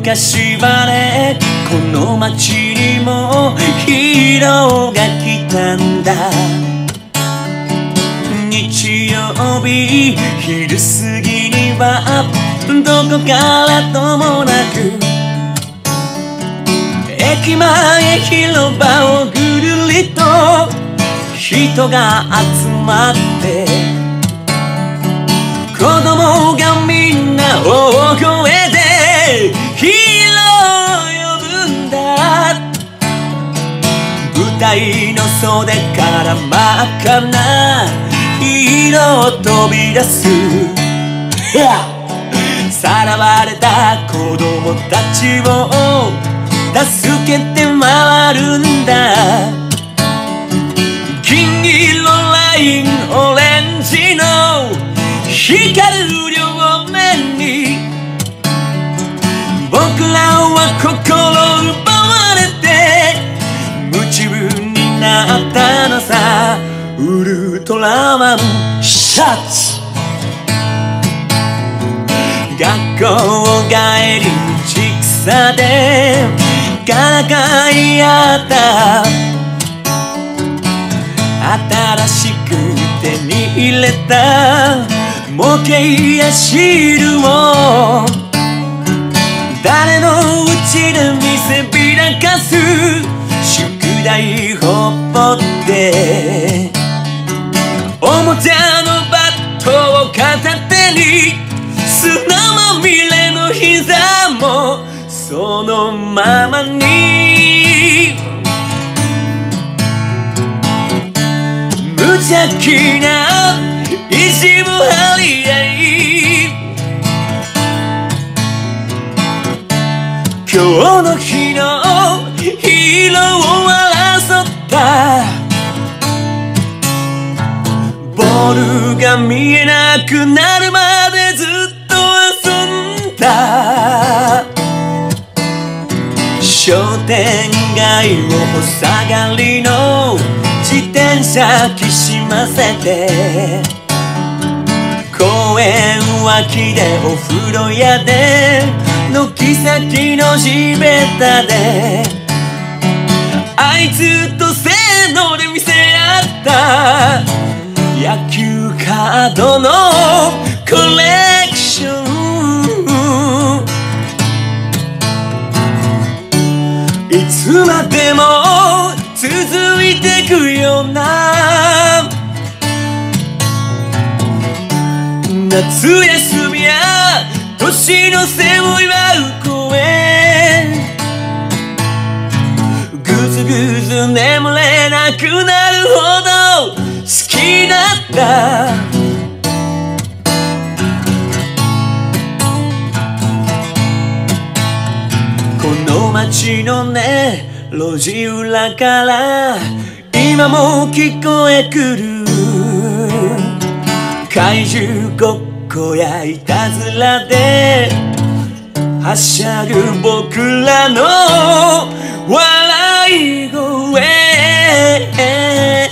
柏でこの街にもヒーローが来たんだ。日曜日昼過ぎにはどこからともなく駅前広場をぐるりと人が集まって子供がみんな大声でヒーローを呼ぶんだ。舞台の袖から真っ赤なヒーロー飛び出す。さらわれた子供たちを助けて回るんだ。金色ラインオレンジの光る両面に僕らは心奪われて夢中になったのさ。ウルトラマンシャツ。学校帰り道草でからかい合った新しく手に入れた模型やシールを誰のうちで見せびらかす。宿題ほっぽっておもちゃのバットを片手に砂まみれの膝もそのままに無邪気な意地も張り合い今日の日のヒーローを争ったボールが見えなくなるまでずっと遊んだ。商店街をお下がりの自転車きしませて公園脇でお風呂屋で軒先の地べたであいつとせーので見せ合った野球カードのコレクション。いつまでも続いてくよな。夏休みや年の瀬を祝う公園ぐずぐず眠れなくなるほど好きだった。この街のね路地裏から今も聞こえくる怪獣ごっこやいたずらではしゃぐ僕らの笑い声